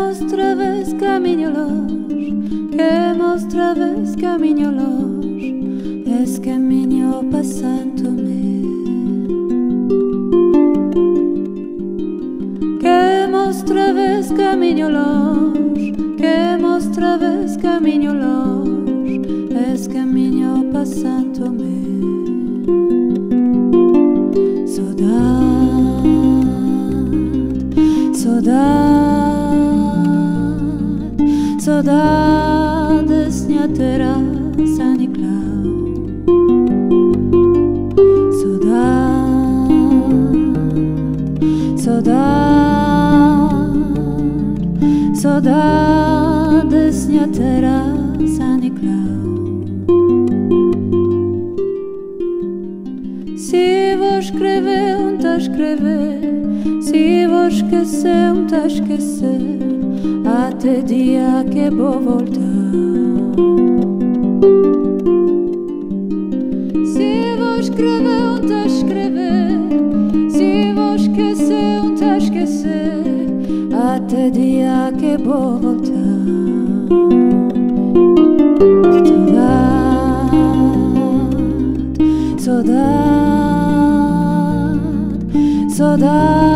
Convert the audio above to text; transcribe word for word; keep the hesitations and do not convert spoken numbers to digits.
outra vez caminho longe, que outra vez caminho longe, esse caminho passando-me. Que outra vez caminho longe, que outra vez caminho longe, esse caminho passando-me. Saudade, saudade, senhor Teresa Nicolau. Saudade, saudade, saudade, senhor Teresa Nicolau. Se vou escrever, um tá escrever. Se vou esquecer, um tá esquecer, até dia que vou voltar. Se vou escrever, um tá escrever. Se vou esquecer, um tá esquecer, até dia que vou voltar. Saudade, saudade, saudade,